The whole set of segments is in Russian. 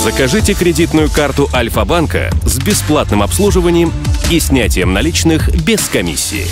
Закажите кредитную карту Альфа-банка с бесплатным обслуживанием и снятием наличных без комиссии.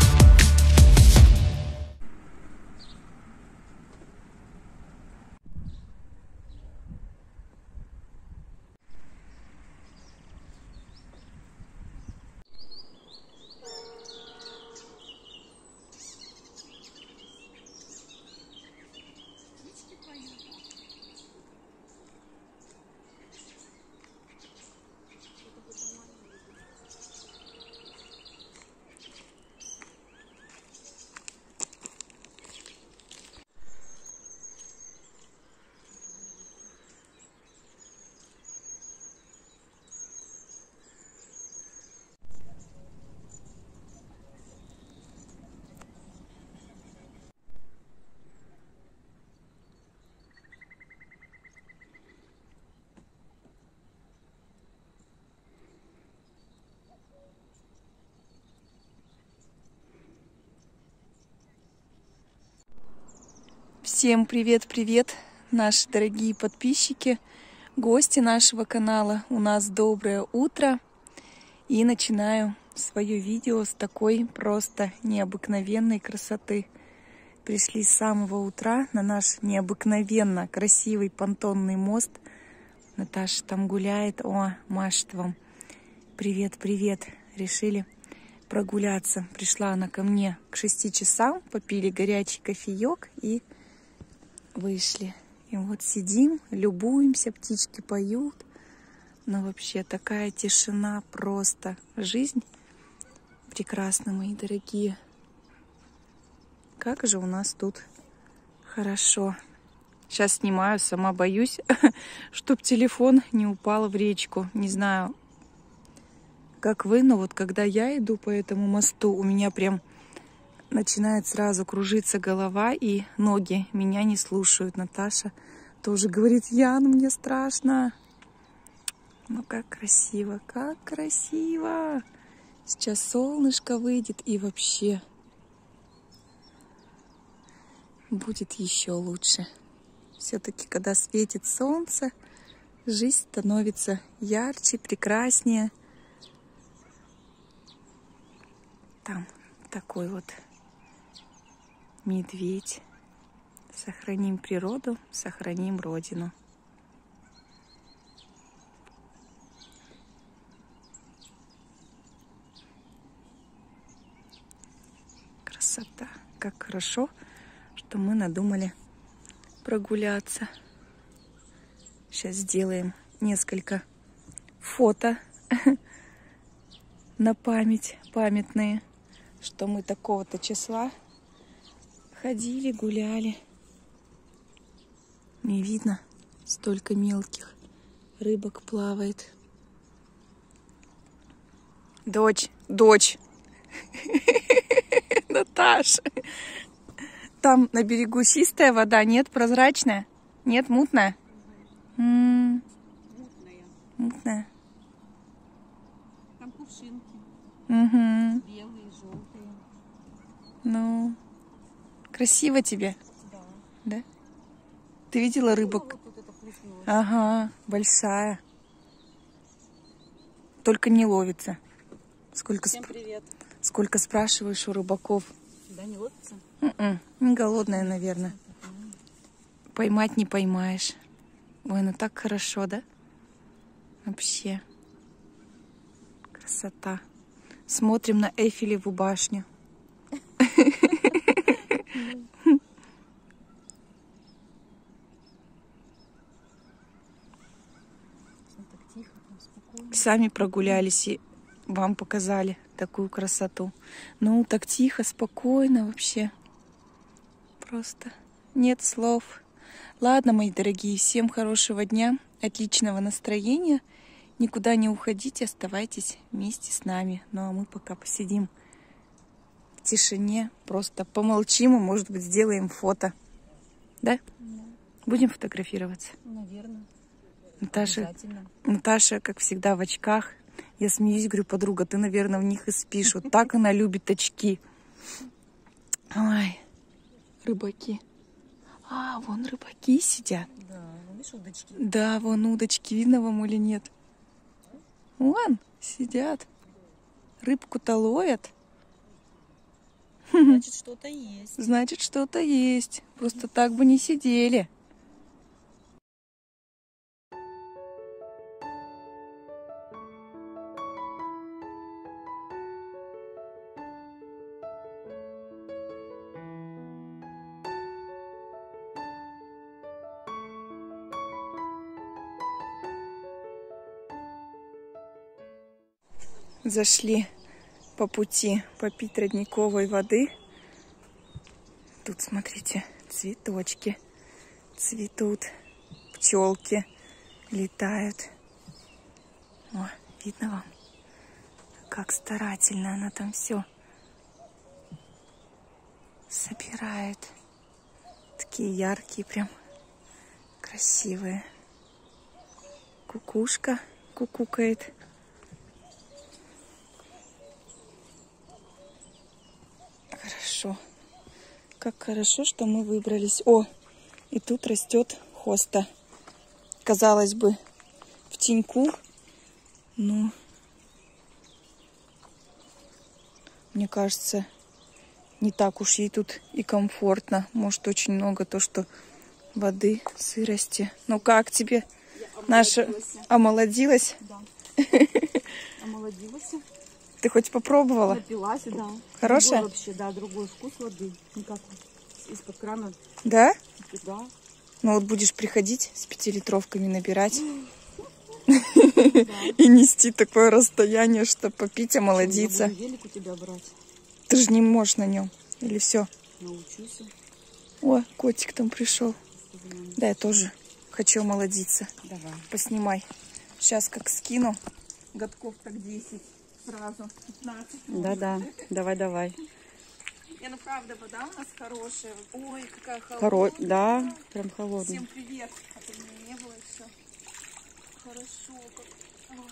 Всем привет-привет, наши дорогие подписчики, гости нашего канала. У нас доброе утро. И начинаю свое видео с такой просто необыкновенной красоты. Пришли с самого утра на наш необыкновенно красивый понтонный мост. Наташа там гуляет. О, машет вам. Привет-привет. Решили прогуляться. Пришла она ко мне к 6 часам. Попили горячий кофеек и вышли. И вот сидим, любуемся, птички поют. Но вообще такая тишина, просто жизнь прекрасна, мои дорогие. Как же у нас тут хорошо. Сейчас снимаю, сама боюсь, чтоб телефон не упал в речку. Не знаю, как вы, но вот когда я иду по этому мосту, у меня прям начинает сразу кружиться голова, и ноги меня не слушают. Наташа тоже говорит: Ян, мне страшно. Ну как красиво, как красиво. Сейчас солнышко выйдет, и вообще будет еще лучше. Все-таки, когда светит солнце, жизнь становится ярче, прекраснее. Там такой вот медведь. Сохраним природу, сохраним родину. Красота. Как хорошо, что мы надумали прогуляться. Сейчас сделаем несколько фото на память, памятные, что мы такого-то числа ходили, гуляли. Не видно, столько мелких рыбок плавает. Дочь, Наташа, там на берегу чистая вода, нет, прозрачная, нет, мутная? Мутная. Там кувшинки. Угу. Белые, желтые. Ну, красиво тебе? Да. Ты видела рыбок? Вот это плеснуло. Ага, большая. Только не ловится. Всем привет. Сколько спрашиваешь у рыбаков? Да, не ловится? Не голодная, наверное. Поймать не поймаешь. Ой, ну так хорошо, да? Вообще. Красота. Смотрим на Эйфелеву башню. Сами прогулялись и вам показали такую красоту. Ну, так тихо, спокойно вообще. Просто нет слов. Ладно, мои дорогие, всем хорошего дня, отличного настроения. Никуда не уходите, оставайтесь вместе с нами. Ну, а мы пока посидим в тишине, просто помолчим и, может быть, сделаем фото. Да? Будем фотографироваться? Наверное. Наташа, как всегда, в очках. Я смеюсь, говорю: подруга, ты, наверное, в них и спишь. Вот так она любит очки. Ой, рыбаки. А, вон рыбаки сидят. Да, Видишь, удочки? Да, вон удочки. Видно вам или нет? Вон, сидят. Рыбку-то ловят. Значит, что-то есть. Значит, что-то есть. Просто так бы не сидели. Зашли по пути попить родниковой воды. Тут, смотрите, цветочки цветут, пчелки летают. О, видно вам, как старательно она там все собирает. Такие яркие, прям красивые. Кукушка кукукает. Хорошо. Как хорошо, что мы выбрались. О, и тут растет хоста. Казалось бы, в теньку. Но мне кажется, не так уж ей тут и комфортно. Может, очень много то, что воды, сырости. Ну как тебе? Наша омолодилась? Да. Омолодилась. Ты хоть попробовала? Напилась, да. Хорошая? Другой вообще, да, другой вкус воды. Не как из-под крана. Да? Да. Ну вот будешь приходить с 5-литровками набирать и нести такое расстояние, чтобы попить, омолодиться. Я буду велик у тебя брать. Ты же не можешь на нем. Или все? Научусь. О, котик там пришел. Да, я тоже хочу омолодиться. Давай. Поснимай. Сейчас как скину. Годков так 10. Сразу 15. Да-да. Давай. Ну правда, вода у нас хорошая. Ой, какая холодная. Да, прям холодный. Всем привет. А то меня не было еще. Хорошо. Ой.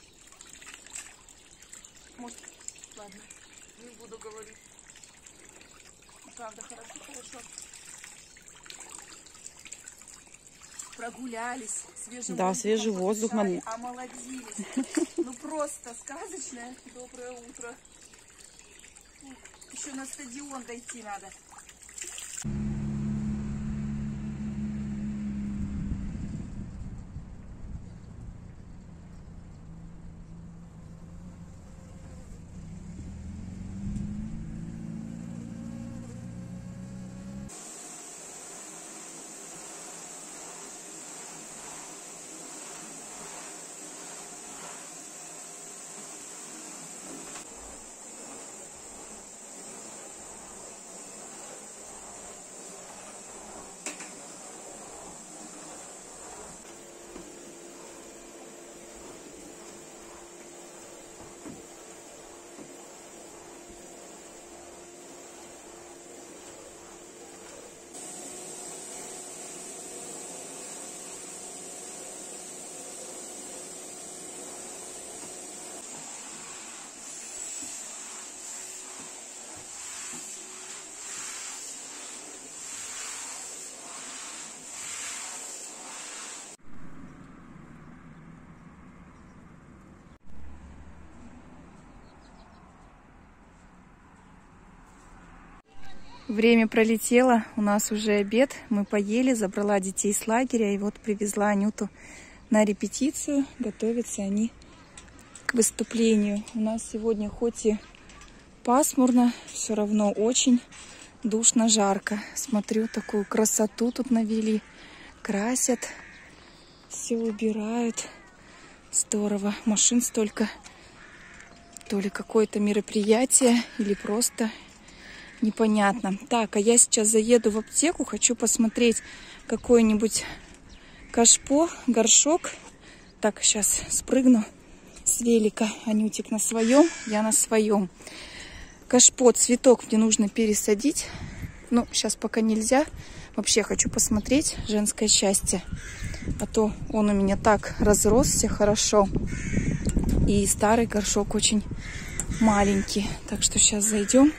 Может, ладно, не буду говорить. Правда, хорошо. Прогулялись, свежий воздух. Омолодились. Ну просто сказочное доброе утро. Еще на стадион дойти надо. Время пролетело, у нас уже обед, мы поели, забрала детей с лагеря и вот привезла Анюту на репетицию. Готовятся они к выступлению. У нас сегодня хоть и пасмурно, все равно очень душно, жарко. Смотрю, такую красоту тут навели, красят, все убирают. Здорово, машин столько. То ли какое-то мероприятие или просто... непонятно. Так, а я сейчас заеду в аптеку, хочу посмотреть какой-нибудь кашпо, горшок. Так, сейчас спрыгну с велика. Анютик на своем, я на своем. Кашпо, цветок мне нужно пересадить. Ну, сейчас пока нельзя. Вообще хочу посмотреть женское счастье. А то он у меня так разросся хорошо. И старый горшок очень маленький. Так что сейчас зайдем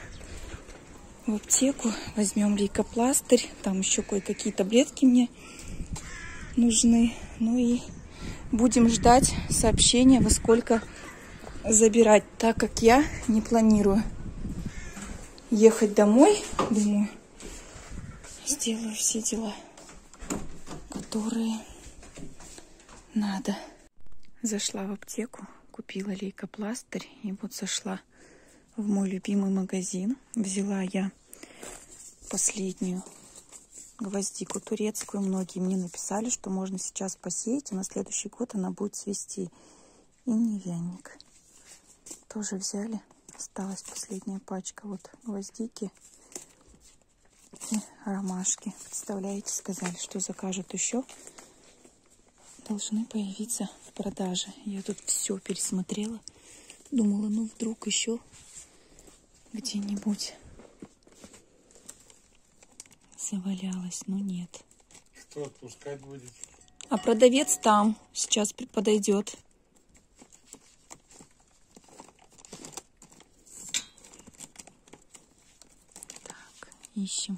в аптеку, возьмем лейкопластырь, там еще кое-какие таблетки мне нужны. Ну и будем ждать сообщения, во сколько забирать, так как я не планирую ехать домой. Думаю, сделаю все дела, которые надо. Зашла в аптеку, купила лейкопластырь и вот зашла в мой любимый магазин. Взяла я последнюю гвоздику турецкую. Многие мне написали, что можно сейчас посеять, и на следующий год она будет цвести. И нефтяник тоже взяли. Осталась последняя пачка вот гвоздики и ромашки. Представляете, сказали, что закажут еще. Должны появиться в продаже. Я тут все пересмотрела. Думала, ну вдруг еще где-нибудь завалялась, но нет. Кто отпускать будет? А продавец там сейчас подойдет. Так, ищем.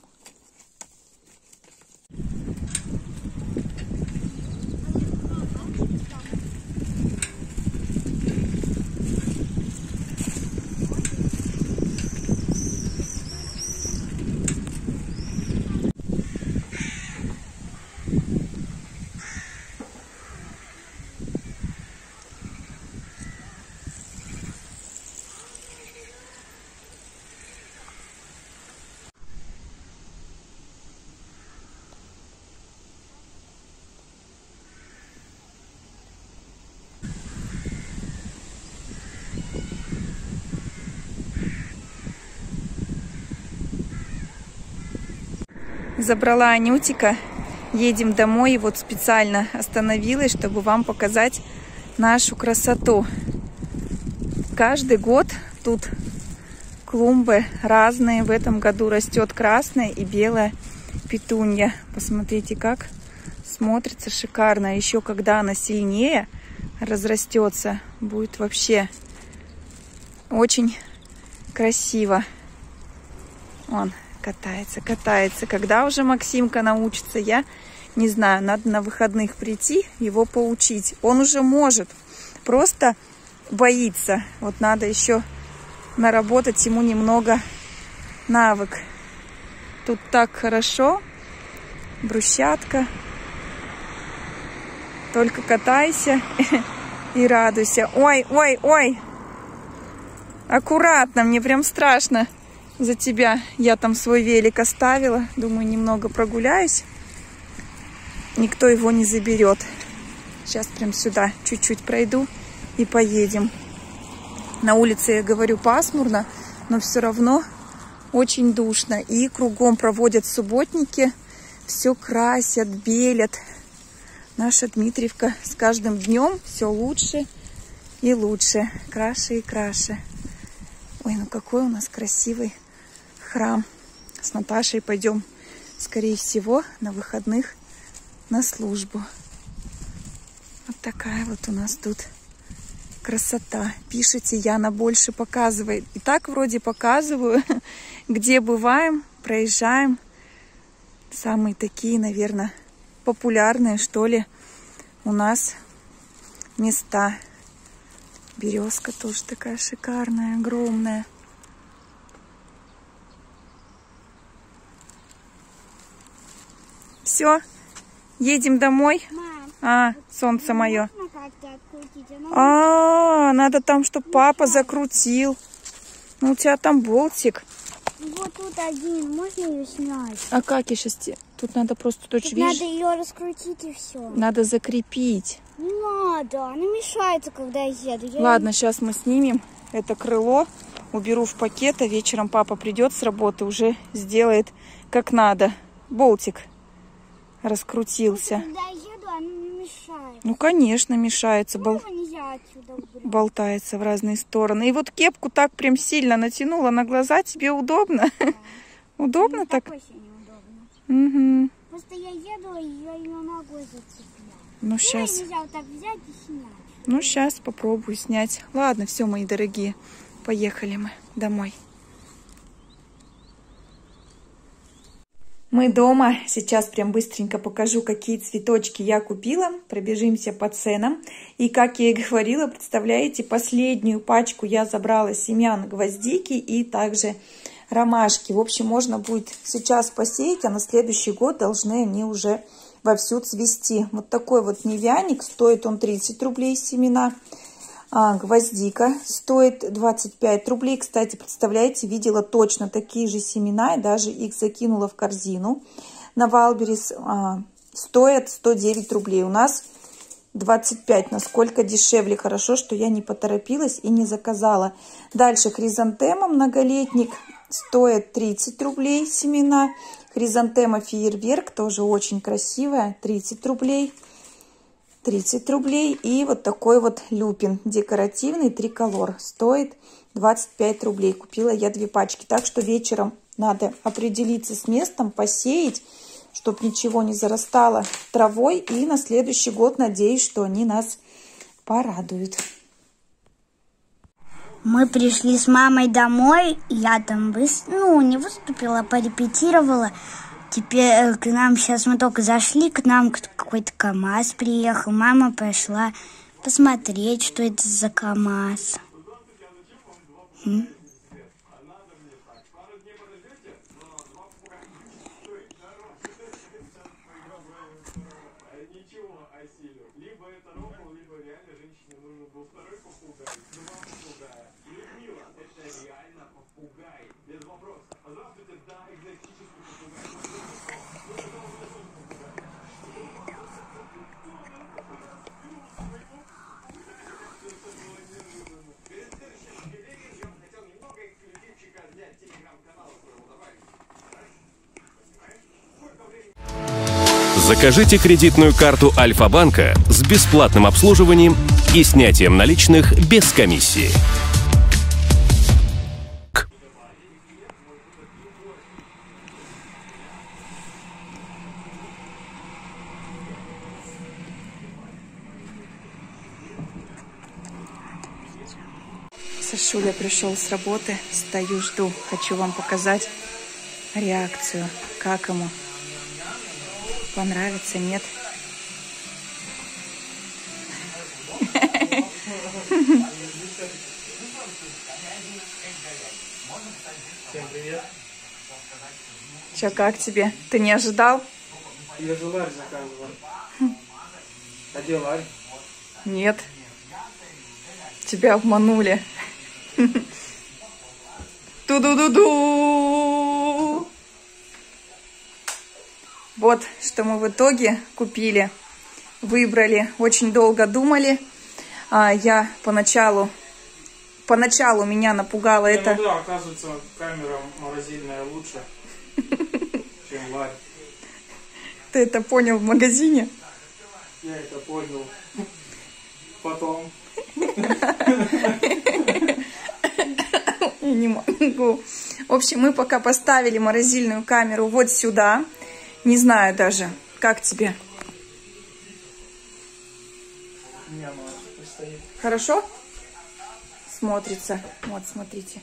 Забрала Анютика, едем домой, и вот специально остановилась, чтобы вам показать нашу красоту. Каждый год тут клумбы разные. В этом году растет красная и белая петунья. Посмотрите, как смотрится шикарно. Еще когда она сильнее разрастется, будет вообще очень красиво. Вон. Катается, катается. Когда уже Максимка научится, я не знаю. Надо на выходных прийти, его поучить. Он уже может, просто боится. Вот надо еще наработать ему немного навык. Тут так хорошо. Брусчатка. Только катайся и радуйся. Ой, ой, ой. Аккуратно, мне прям страшно за тебя. Я там свой велик оставила. Думаю, немного прогуляюсь. Никто его не заберет. Сейчас прям сюда чуть-чуть пройду и поедем. На улице, я говорю, пасмурно, но все равно очень душно. И кругом проводят субботники. Все красят, белят. Наша Дмитриевка с каждым днем все лучше и лучше. Краше и краше. Ой, ну какой у нас красивый храм. С Наташей пойдем, скорее всего, на выходных на службу. Вот такая вот у нас тут красота. Пишите, Яна больше показывает. И так вроде показываю, где бываем, проезжаем. Самые такие, наверное, популярные, что ли, у нас места. Березка тоже такая шикарная, огромная. Все, едем домой. Мам, солнце мое. Надо там, чтобы папа закрутил. Ну, у тебя там болтик. Вот тут один, можно ее снять? А как я сейчас... Тут надо просто... Тут надо ее раскрутить и все. Надо закрепить. Не надо, она мешается, когда я еду. Ладно, сейчас мы снимем это крыло, уберу в пакет, а вечером папа придет с работы, уже сделает как надо. Болтик раскрутился. Когда я еду, она не мешает. Ну, конечно, мешается. Нельзя отсюда убрать. Болтается в разные стороны. И вот кепку так прям сильно натянула на глаза. Тебе удобно? Да. Удобно не так? Такой неудобно. Угу. Просто я еду, и я ее ногой зацепляю. Ну, сейчас. Нельзя вот так взять и снять. Ну, сейчас попробую снять. Ладно, все, мои дорогие. Поехали мы домой. Мы дома. Сейчас прям быстренько покажу, какие цветочки я купила. Пробежимся по ценам. И как я и говорила, представляете, последнюю пачку я забрала семян гвоздики и также ромашки. В общем, можно будет сейчас посеять, а на следующий год должны они уже вовсю цвести. Вот такой вот невяник. Стоит он 30 рублей семена. Гвоздика стоит 25 рублей. Кстати, представляете, видела точно такие же семена и даже их закинула в корзину. На Вайлдберрис стоят 109 рублей. У нас 25. Насколько дешевле. Хорошо, что я не поторопилась и не заказала. Дальше хризантема многолетник стоит 30 рублей семена. Хризантема фейерверк тоже очень красивая. 30 рублей. 30 рублей. И вот такой вот люпин декоративный триколор стоит 25 рублей. Купила я 2 пачки. Так что вечером надо определиться с местом, посеять, чтобы ничего не зарастало травой. И на следующий год надеюсь, что они нас порадуют. Мы пришли с мамой домой. Я там не выступила, порепетировала. Теперь к нам, сейчас мы только зашли, к нам какой-то КамАЗ приехал. Мама пошла посмотреть, что это за КамАЗ. Закажите кредитную карту Альфа-банка с бесплатным обслуживанием и снятием наличных без комиссии. Сашуля пришел с работы. Стою, жду. Хочу вам показать реакцию. Как ему? Понравится, нет? Всем привет. Че, как тебе? Ты не ожидал? Я же ларь заказывал. А где ларь? Нет. Тебя обманули. Ту-ду-ду-ду! Вот, что мы в итоге купили. Выбрали. Очень долго думали. Я поначалу меня напугало это. Ну да, оказывается, камера морозильная лучше, чем ларь. Ты это понял в магазине? Я это понял. Потом. Я не могу. В общем, мы пока поставили морозильную камеру вот сюда. Не знаю даже, как тебе. Не, она стоит. Хорошо? Смотрится. Вот, смотрите.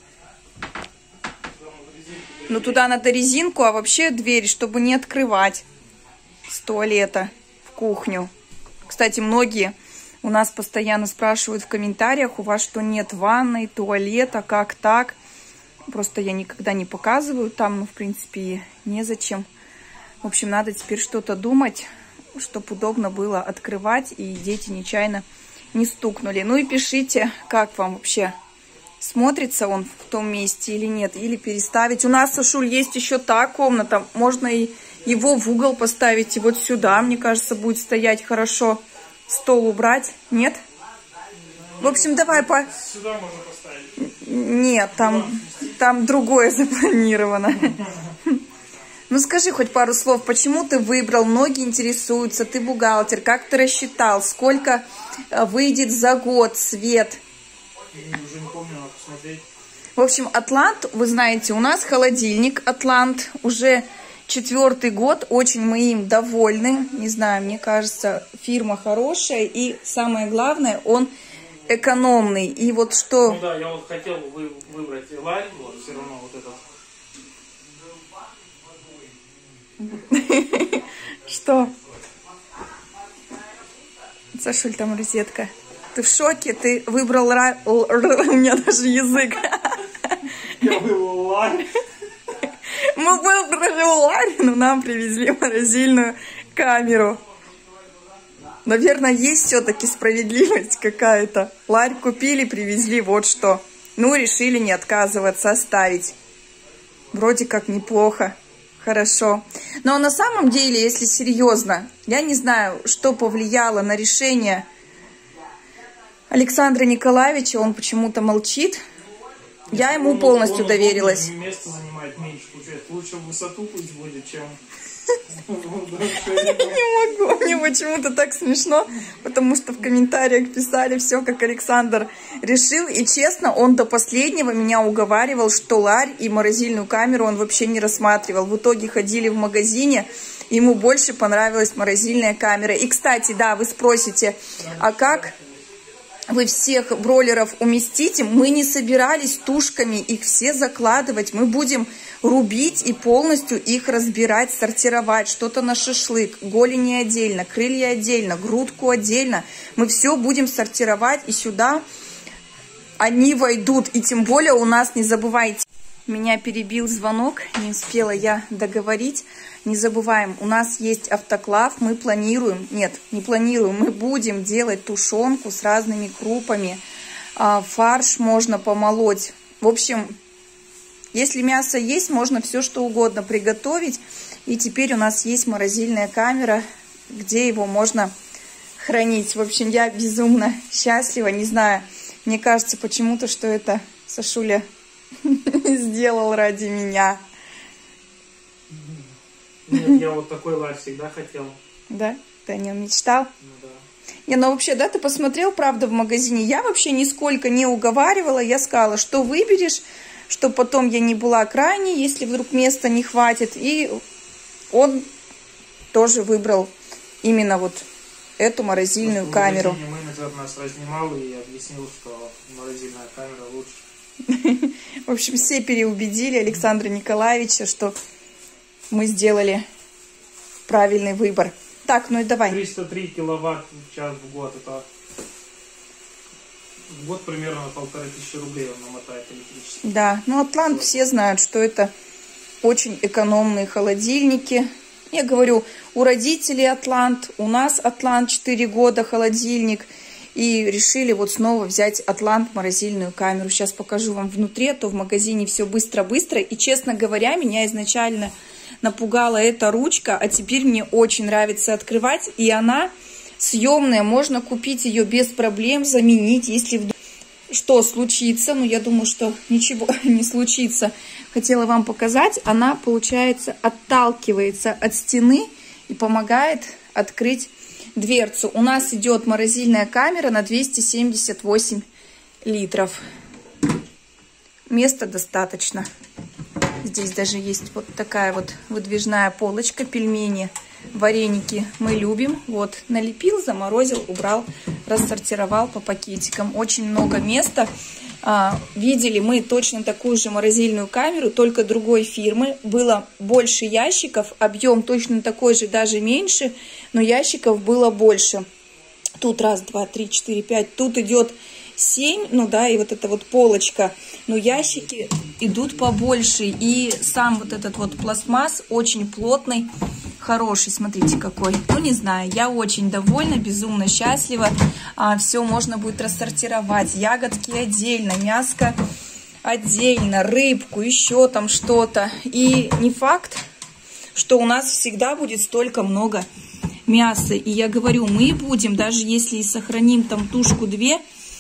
Ну, туда надо резинку, а вообще дверь, чтобы не открывать с туалета в кухню. Кстати, многие у нас постоянно спрашивают в комментариях, у вас что, нет ванной, туалета, как так? Просто я никогда не показываю там, ну, в принципе, незачем. В общем, надо теперь что-то думать, чтобы удобно было открывать, и дети нечаянно не стукнули. Ну и пишите, как вам вообще, смотрится он в том месте или нет, или переставить. У нас, Сашуль, есть еще та комната, можно и его в угол поставить, и вот сюда, мне кажется, будет стоять хорошо. Стол убрать, нет? В общем, давай по... Сюда можно поставить. Нет, там другое запланировано. Ну скажи хоть пару слов, почему ты выбрал? Многие интересуются, ты бухгалтер, как ты рассчитал, сколько выйдет за год свет? Уже не помню, надо посмотреть. В общем, Атлант, вы знаете, у нас холодильник Атлант уже 4-й год, очень мы им довольны. Не знаю, мне кажется, фирма хорошая, и самое главное, он экономный. И вот что... Ну да, я вот хотел выбрать ларь, вот все равно вот этот. Что? Сашуль, там розетка. Ты в шоке? Ты выбрал у меня даже язык. Я выбрал ларь. Мы выбрали ларь, но нам привезли морозильную камеру. Наверное, есть все-таки справедливость какая-то. Ларь купили, привезли, вот что. Ну, решили не отказываться, оставить. Вроде как неплохо. Хорошо. Но на самом деле, если серьезно, я не знаю, что повлияло на решение Александра Николаевича. Он почему-то молчит. Я ему полностью доверилась. Место занимает меньше, получается. Лучше в высоту пусть будет, чем... Не могу, мне почему-то так смешно, потому что в комментариях писали все, как Александр решил. И честно, он до последнего меня уговаривал, что ларь и морозильную камеру он вообще не рассматривал. В итоге ходили в магазине, ему больше понравилась морозильная камера. И, кстати, да, вы спросите, а как вы всех бройлеров уместите? Мы не собирались тушками их все закладывать, мы будем рубить и полностью их разбирать, сортировать. Что-то на шашлык, голени отдельно, крылья отдельно, грудку отдельно. Мы все будем сортировать, и сюда они войдут. И тем более у нас, не забывайте, меня перебил звонок, не успела я договорить. Не забываем, у нас есть автоклав, мы планируем, нет, не планируем, мы будем делать тушенку с разными крупами. Фарш можно помолоть. В общем... Если мясо есть, можно все что угодно приготовить. И теперь у нас есть морозильная камера, где его можно хранить. В общем, я безумно счастлива. Не знаю, мне кажется почему-то, что это Сашуля сделал ради меня. Нет, я вот такой ларь всегда хотел. Да? Ты о нем мечтал? Ну да. Не, ну вообще, да, ты посмотрел, правда, в магазине. Я вообще нисколько не уговаривала. Я сказала, что выберешь, что потом я не была крайней, если вдруг места не хватит. И он тоже выбрал именно вот эту морозильную камеру. Менеджер нас разнимал и объяснил, что морозильная камера лучше. В общем, все переубедили Александра Николаевича, что мы сделали правильный выбор. Так, ну и давай. 303 киловатт в час в год. Это в год примерно 1500 рублей он намотает электричество. Да, ну Атлант все знают, что это очень экономные холодильники. Я говорю, у родителей Атлант, у нас Атлант 4 года холодильник. И решили вот снова взять Атлант морозильную камеру. Сейчас покажу вам внутри, а то в магазине все быстро-быстро. И, честно говоря, меня изначально напугала эта ручка, а теперь мне очень нравится открывать. И она съемная, можно купить ее без проблем, заменить, если вдруг что случится. Ну, я думаю, что ничего не случится. Хотела вам показать, она, получается, отталкивается от стены и помогает открыть дверцу. У нас идет морозильная камера на 278 литров. Места достаточно. Здесь даже есть вот такая вот выдвижная полочка, пельмени, вареники мы любим. Вот, налепил, заморозил, убрал, рассортировал по пакетикам. Очень много места. Видели мы точно такую же морозильную камеру, только другой фирмы. Было больше ящиков, объем точно такой же, даже меньше, но ящиков было больше. Тут раз, два, три, четыре, пять. Тут идет 7, ну да, и вот эта вот полочка. Но ящики идут побольше. И сам вот этот вот пластмасс очень плотный, хороший. Смотрите какой. Ну не знаю, я очень довольна, безумно счастлива. Все можно будет рассортировать. Ягодки отдельно, мяско отдельно, рыбку, еще там что-то. И не факт, что у нас всегда будет столько много мяса. И я говорю, мы будем, даже если и сохраним там тушку-две,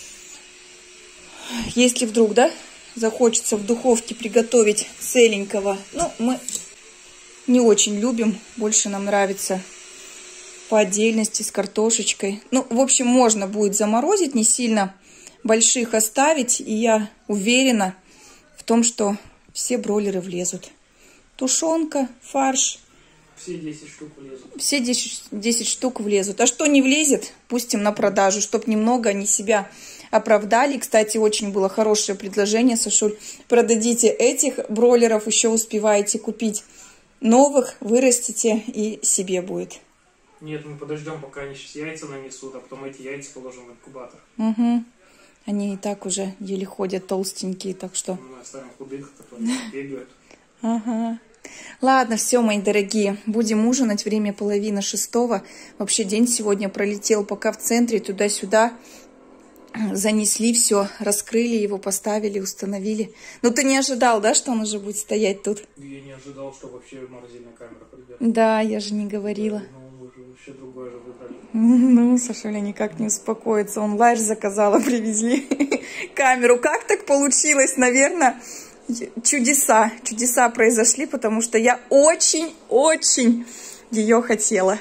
если вдруг, да, захочется в духовке приготовить целенького, ну, мы не очень любим, больше нам нравится по отдельности с картошечкой. Ну, в общем, можно будет заморозить, не сильно больших оставить, и я уверена в том, что все бройлеры влезут. Тушенка, фарш. Все 10 штук влезут. Все 10 штук влезут. А что не влезет, пустим на продажу, чтобы немного они себя оправдали. Кстати, очень было хорошее предложение, Сашуль. Продадите этих бройлеров, еще успеваете купить новых вырастите и себе будет. Нет, мы подождем, пока они сейчас яйца нанесут, а потом эти яйца положим в инкубатор. Угу. Они и так уже еле ходят, толстенькие, так что... Мы оставим худых, которые бегают. Ага. Ладно, все, мои дорогие, будем ужинать, время 5:30. Вообще день сегодня пролетел пока в центре, туда-сюда. Занесли все, раскрыли его, поставили, установили. Ну ты не ожидал, да, что он уже будет стоять тут? Я не ожидал, что вообще морозильная камера придет. Да, я же не говорила. Ну, вы же вообще другое же выбрали. Ну, Сашуля никак не успокоится. Он ларь заказала, привезли камеру. Как так получилось? Наверное, чудеса. Чудеса произошли, потому что я очень-очень ее хотела.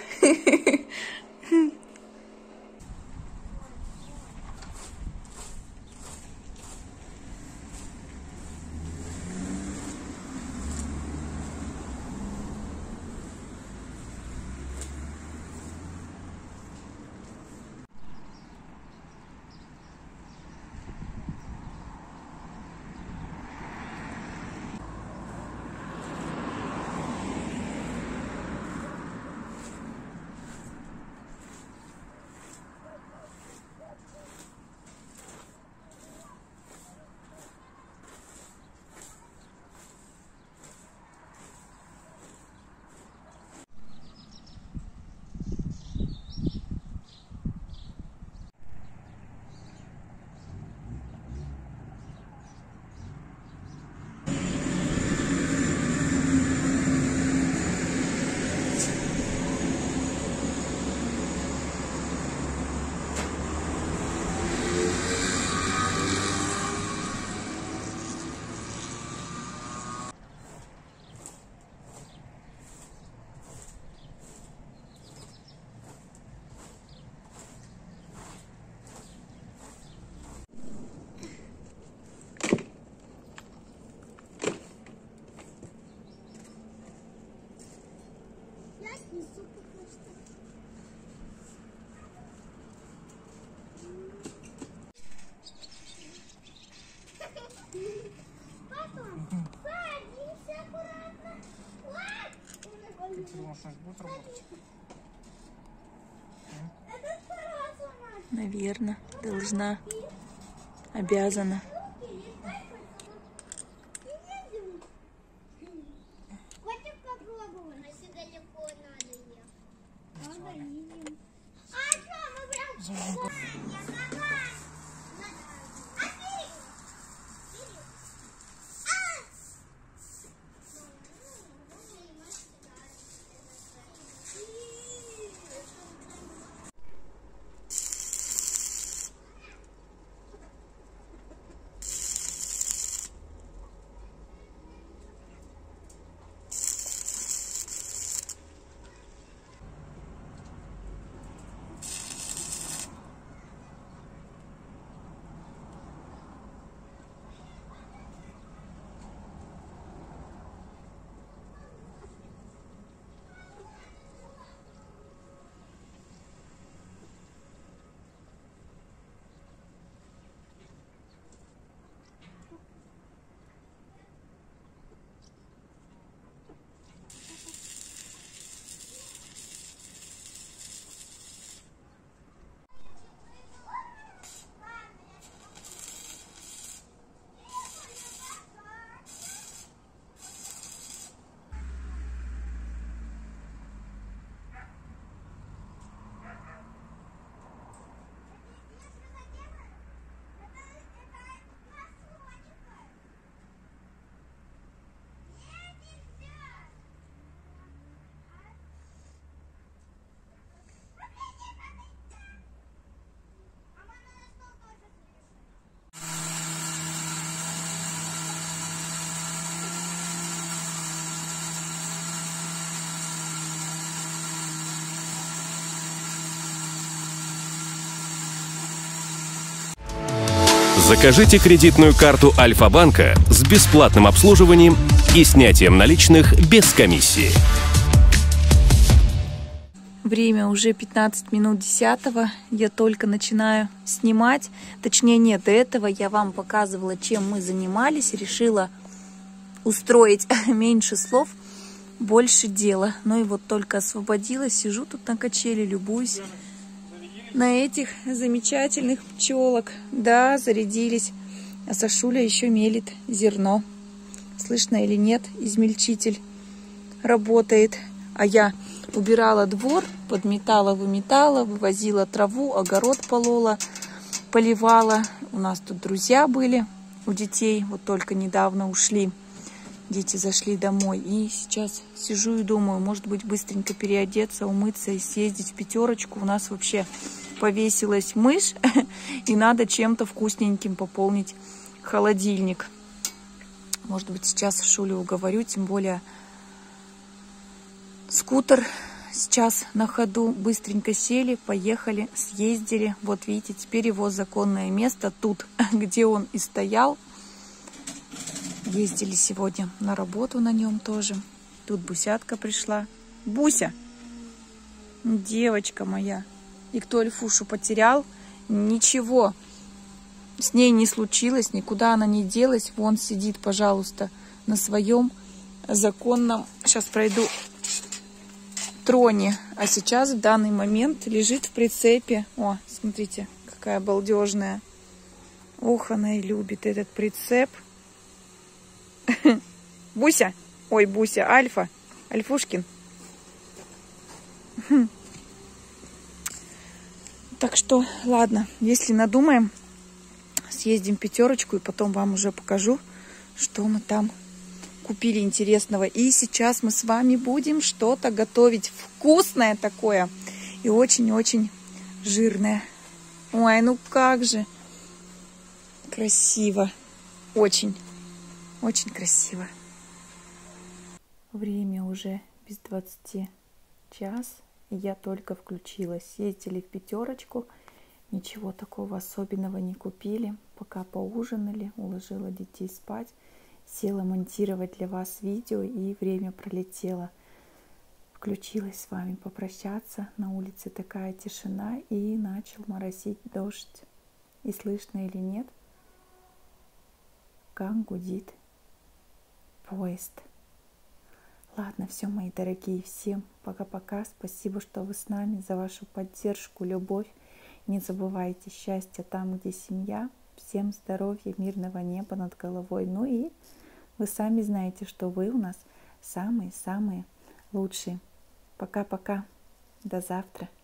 Наверное, должна, обязана. Хочешь попробовать? Если далеко надо ехать. А что, мы прям... Закажите кредитную карту Альфа-банка с бесплатным обслуживанием и снятием наличных без комиссии. Время уже 15 минут 10-го. Я только начинаю снимать. Точнее, нет, до этого я вам показывала, чем мы занимались. Решила устроить меньше слов. больше дела. Ну и вот только освободилась, сижу тут на качели, любуюсь на этих замечательных пчелок. Да, зарядились. А Сашуля еще мелит зерно. Слышно или нет, измельчитель работает. А я убирала двор, подметала, выметала, вывозила траву, огород полола, поливала. У нас тут друзья были у детей, вот только недавно ушли. Дети зашли домой. И сейчас сижу и думаю, может быть, быстренько переодеться, умыться и съездить в Пятерочку. У нас вообще повесилась мышь, и надо чем-то вкусненьким пополнить холодильник. Может быть, сейчас Шулю уговорю, тем более скутер сейчас на ходу. Быстренько сели, поехали, съездили. Вот видите, теперь его законное место тут, где он и стоял. Ездили сегодня на работу на нем тоже. Тут Бусятка пришла. Буся, девочка моя. И кто Альфушу потерял, ничего с ней не случилось, никуда она не делась. Вон сидит, пожалуйста, на своем законном, сейчас пройду, троне. А сейчас в данный момент лежит в прицепе. О, смотрите, какая балдежная. Ох, она и любит этот прицеп. Буся, ой, Буся, Альфа, Альфушкин. Так что, ладно, если надумаем, съездим в Пятерочку и потом вам уже покажу, что мы там купили интересного. И сейчас мы с вами будем что-то готовить вкусное такое и очень-очень жирное. Ой, ну как же красиво, очень красиво. Время уже без 20 час. Я только включилась. Съездили в Пятерочку. Ничего такого особенного не купили. Пока поужинали, уложила детей спать. Села монтировать для вас видео, и время пролетело. Включилась с вами попрощаться. На улице такая тишина, и начал моросить дождь. И слышно или нет, как гудит поезд. Ладно, все, мои дорогие, всем пока-пока. Спасибо, что вы с нами, за вашу поддержку, любовь. Не забывайте, счастья там, где семья. Всем здоровья, мирного неба над головой. Ну и вы сами знаете, что вы у нас самые-самые лучшие. Пока-пока. До завтра.